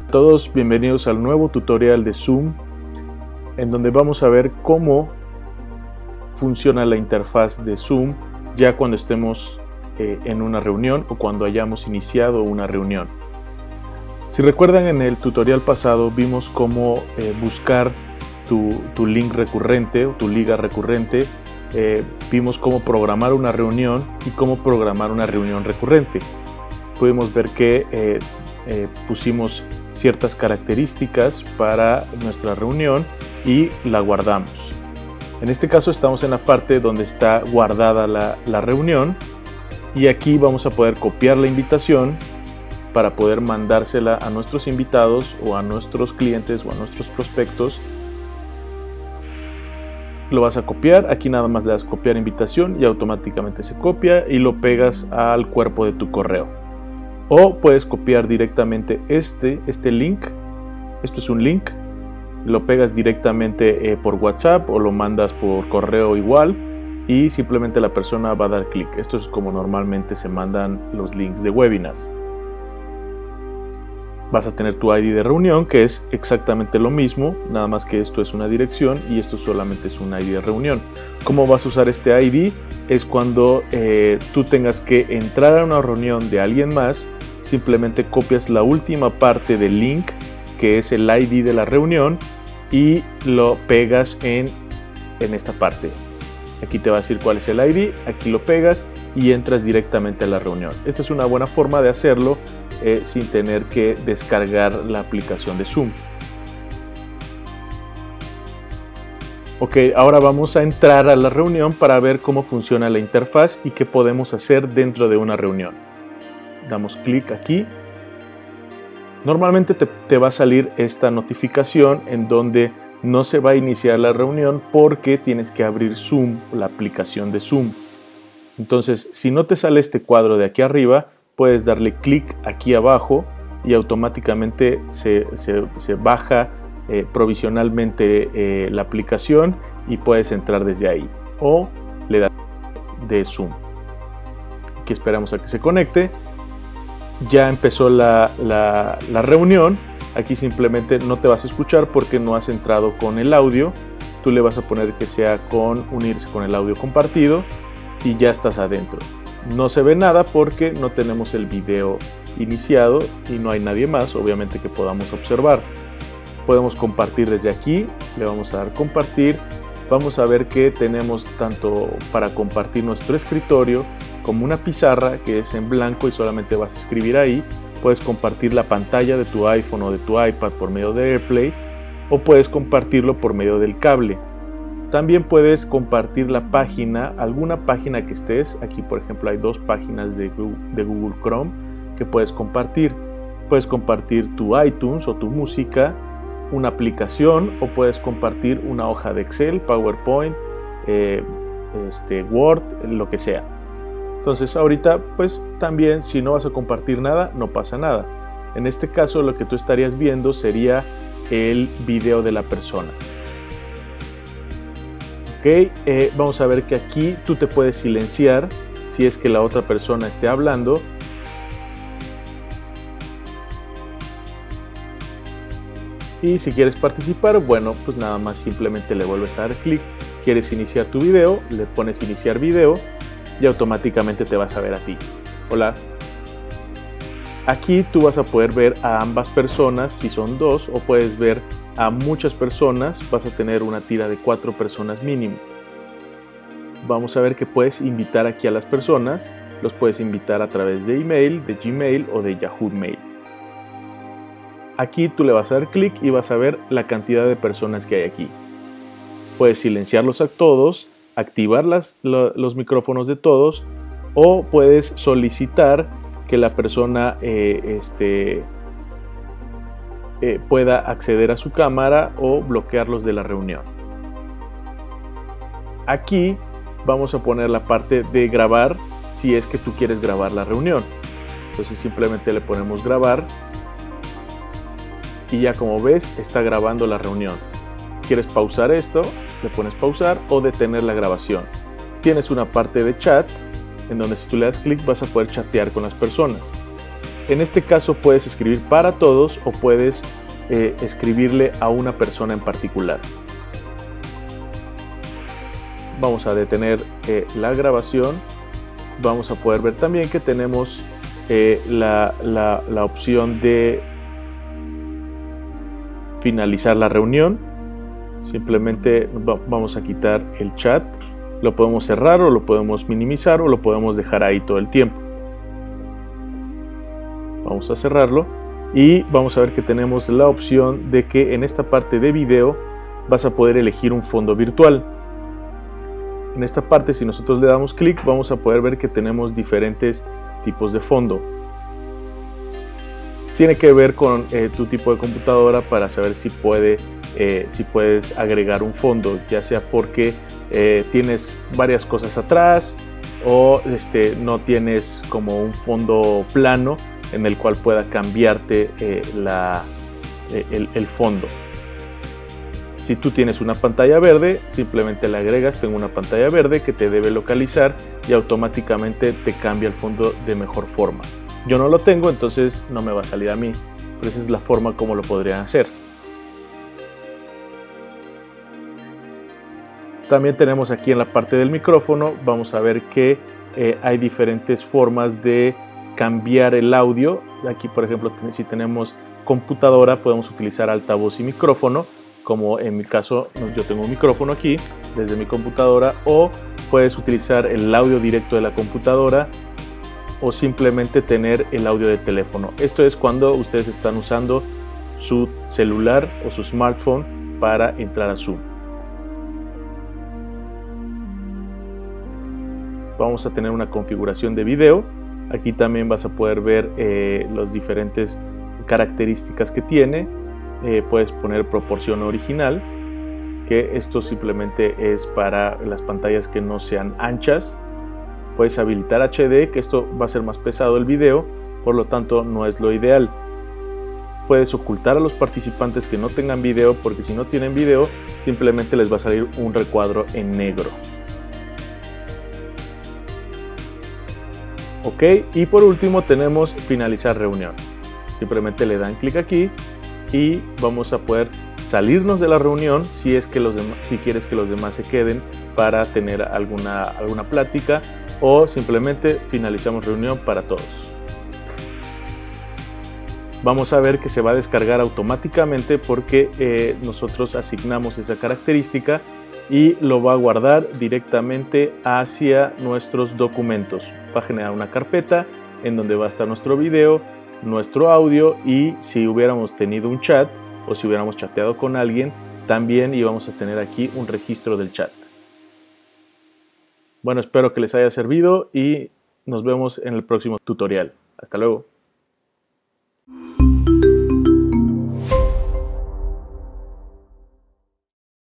Todos bienvenidos al nuevo tutorial de Zoom, en donde vamos a ver cómo funciona la interfaz de Zoom ya cuando estemos en una reunión o cuando hayamos iniciado una reunión. Si recuerdan, en el tutorial pasado vimos cómo buscar tu link recurrente o tu liga recurrente. Vimos cómo programar una reunión y cómo programar una reunión recurrente. Pudimos ver que pusimos ciertas características para nuestra reunión y la guardamos. En este caso estamos en la parte donde está guardada la reunión, y aquí vamos a poder copiar la invitación para poder mandársela a nuestros invitados o a nuestros clientes o a nuestros prospectos. Lo vas a copiar, aquí nada más le das copiar invitación y automáticamente se copia y lo pegas al cuerpo de tu correo. O puedes copiar directamente este link. Esto es un link. Lo pegas directamente por WhatsApp o lo mandas por correo igual y simplemente la persona va a dar clic. Esto es como normalmente se mandan los links de webinars. Vas a tener tu ID de reunión, que es exactamente lo mismo, nada más que esto es una dirección y esto solamente es un ID de reunión. ¿Cómo vas a usar este ID? Es cuando tú tengas que entrar a una reunión de alguien más, simplemente copias la última parte del link, que es el ID de la reunión, y lo pegas en esta parte. Aquí te va a decir cuál es el ID, aquí lo pegas y entras directamente a la reunión. Esta es una buena forma de hacerlo sin tener que descargar la aplicación de Zoom. Ok, ahora vamos a entrar a la reunión para ver cómo funciona la interfaz y qué podemos hacer dentro de una reunión. Damos clic aquí. Normalmente te va a salir esta notificación en donde no se va a iniciar la reunión porque tienes que abrir Zoom, la aplicación de Zoom. Entonces, si no te sale este cuadro de aquí arriba, puedes darle clic aquí abajo y automáticamente se baja provisionalmente la aplicación y puedes entrar desde ahí, o le das de Zoom. Aquí esperamos a que se conecte. Ya empezó la reunión. Aquí simplemente no te vas a escuchar porque no has entrado con el audio. Tú le vas a poner que sea con unirse con el audio compartido y ya estás adentro. No se ve nada porque no tenemos el video iniciado y no hay nadie más, obviamente, que podamos observar. Podemos compartir desde aquí, le vamos a dar compartir. Vamos a ver que tenemos tanto para compartir nuestro escritorio como una pizarra que es en blanco y solamente vas a escribir ahí. Puedes compartir la pantalla de tu iPhone o de tu iPad por medio de AirPlay, o puedes compartirlo por medio del cable. También puedes compartir la página, alguna página que estés. Aquí, por ejemplo, hay dos páginas de Google Chrome que puedes compartir. Puedes compartir tu iTunes o tu música, una aplicación, o puedes compartir una hoja de Excel, PowerPoint, Word, lo que sea. Entonces ahorita, pues también, si no vas a compartir nada, no pasa nada. En este caso, lo que tú estarías viendo sería el video de la persona. Ok, vamos a ver que aquí tú te puedes silenciar si es que la otra persona esté hablando. Y si quieres participar, bueno, pues nada más simplemente le vuelves a dar clic. Quieres iniciar tu video, le pones iniciar video y automáticamente te vas a ver a ti. Hola. Aquí tú vas a poder ver a ambas personas si son dos, o puedes ver a muchas personas. Vas a tener una tira de 4 personas mínimo. Vamos a ver que puedes invitar aquí a las personas. Los puedes invitar a través de email, de Gmail o de Yahoo Mail. Aquí tú le vas a dar clic y vas a ver la cantidad de personas que hay aquí. Puedes silenciarlos a todos, activar los micrófonos de todos, o puedes solicitar que la persona pueda acceder a su cámara o bloquearlos de la reunión. Aquí vamos a poner la parte de grabar si es que tú quieres grabar la reunión. Entonces simplemente le ponemos grabar y ya, como ves, está grabando la reunión. ¿Quieres pausar esto? Le pones pausar o detener la grabación. Tienes una parte de chat en donde si tú le das clic vas a poder chatear con las personas. En este caso puedes escribir para todos o puedes escribirle a una persona en particular. Vamos a detener la grabación. Vamos a poder ver también que tenemos la opción de finalizar la reunión. Simplemente vamos a quitar el chat. Lo podemos cerrar o lo podemos minimizar o lo podemos dejar ahí todo el tiempo. Vamos a cerrarlo y vamos a ver que tenemos la opción de que en esta parte de video vas a poder elegir un fondo virtual. En esta parte, si nosotros le damos clic, vamos a poder ver que tenemos diferentes tipos de fondo. Tiene que ver con tu tipo de computadora para saber si puedes agregar un fondo, ya sea porque tienes varias cosas atrás o no tienes como un fondo plano en el cual pueda cambiarte el fondo. Si tú tienes una pantalla verde, simplemente le agregas tengo una pantalla verde que te debe localizar y automáticamente te cambia el fondo de mejor forma. Yo no lo tengo, entonces no me va a salir a mí, pero esa es la forma como lo podrían hacer. También tenemos aquí en la parte del micrófono, vamos a ver que hay diferentes formas de cambiar el audio. Aquí, por ejemplo, si tenemos computadora, podemos utilizar altavoz y micrófono, como en mi caso yo tengo un micrófono aquí desde mi computadora, o puedes utilizar el audio directo de la computadora o simplemente tener el audio de teléfono. Esto es cuando ustedes están usando su celular o su smartphone para entrar a Zoom. Vamos a tener una configuración de video. Aquí también vas a poder ver las diferentes características que tiene. Puedes poner proporción original, que esto simplemente es para las pantallas que no sean anchas. Puedes habilitar HD, que esto va a ser más pesado el video, por lo tanto no es lo ideal. Puedes ocultar a los participantes que no tengan video, porque si no tienen video simplemente les va a salir un recuadro en negro. Ok, y por último tenemos finalizar reunión. Simplemente le dan clic aquí y vamos a poder salirnos de la reunión si quieres que los demás se queden para tener alguna plática, o simplemente finalizamos reunión para todos. Vamos a ver que se va a descargar automáticamente porque nosotros asignamos esa característica y lo va a guardar directamente hacia nuestros documentos. Va a generar una carpeta en donde va a estar nuestro video, nuestro audio, y si hubiéramos tenido un chat o si hubiéramos chateado con alguien, también íbamos a tener aquí un registro del chat. Bueno, espero que les haya servido y nos vemos en el próximo tutorial. Hasta luego.